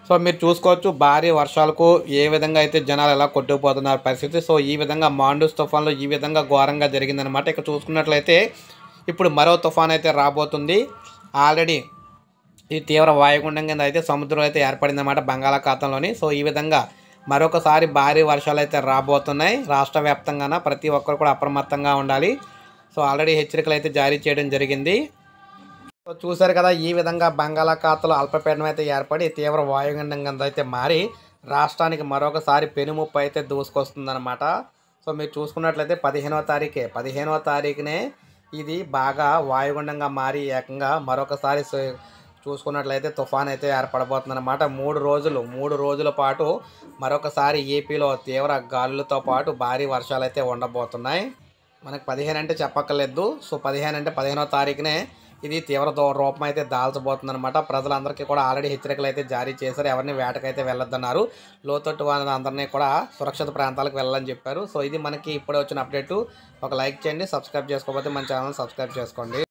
So మీరు చూసుకోవచ్చు భారీ వర్షాలకు ఏ విధంగా అయితే జనాలు ఎలా కొట్టుకుపోతున్నారు పరిస్థితి. సో ఈ విధంగా మాండూస్ తుఫాన్లో ఈ విధంగా ఘోరంగా జరిగిందనమాట. ఇక్కడ చూసుకున్నట్లయితే ఇప్పుడు మరో తుఫాన్ అయితే రాబోతుంది. ఆల్రెడీ ఈ తీవ్ర వాయుగుండం కింద అయితే సముద్రం అయితే ఏర్పడిందన్నమాట బంగాళాఖాతంలోని. సో ఈ విధంగా మరొకసారి భారీ వర్షాలు అయితే రాబోతున్నాయి. రాష్ట్ర వ్యాప్తంగా ప్రతి ఒక్కరు కూడా అప్రమత్తంగా ఉండాలి. సో ఆల్రెడీ హెచ్చరికలు అయితే జారీ చేయడం జరిగింది. సో చూశారు కదా, ఈ విధంగా బంగాళాఖాతంలో అల్పపీడనం అయితే ఏర్పడి తీవ్ర వాయుగుండం కింద అయితే మారి రాష్ట్రానికి మరొకసారి పెనుముప్పు అయితే దూసుకొస్తుందన్నమాట. సో మీరు చూసుకున్నట్లయితే 15వ తారీఖునే ఇది బాగా వాయుగుండంగా మారి ఏకంగా మరొకసారి చూసుకున్నట్లయితే తుఫాన్ అయితే ఏర్పడబోతుందన్నమాట. 3 రోజుల పాటు మరొకసారి ఏపీలో తీవ్ర గాలులతో పాటు భారీ వర్షాలు అయితే ఉండబోతున్నాయి. మనకు 15 అంటే చెప్పక్కర్లేదు. సో 15 అంటే 15వ తారీఖునే ఇది తీవ్ర రూపం అయితే దాల్చబోతుందన్నమాట. ప్రజలందరికీ కూడా ఆల్రెడీ హెచ్చరికలు అయితే జారీ చేశారు. ఎవరిని వేటకైతే వెళ్ళొద్దన్నారు. లోతట్టు వాళ్ళందరినీ కూడా సురక్షిత ప్రాంతాలకు వెళ్ళాలని చెప్పారు. సో ఇది మనకి ఇప్పుడే వచ్చిన అప్డేటు. ఒక లైక్ చేయండి, సబ్స్క్రైబ్ చేసుకోకపోతే మన ఛానల్ సబ్స్క్రైబ్ చేసుకోండి.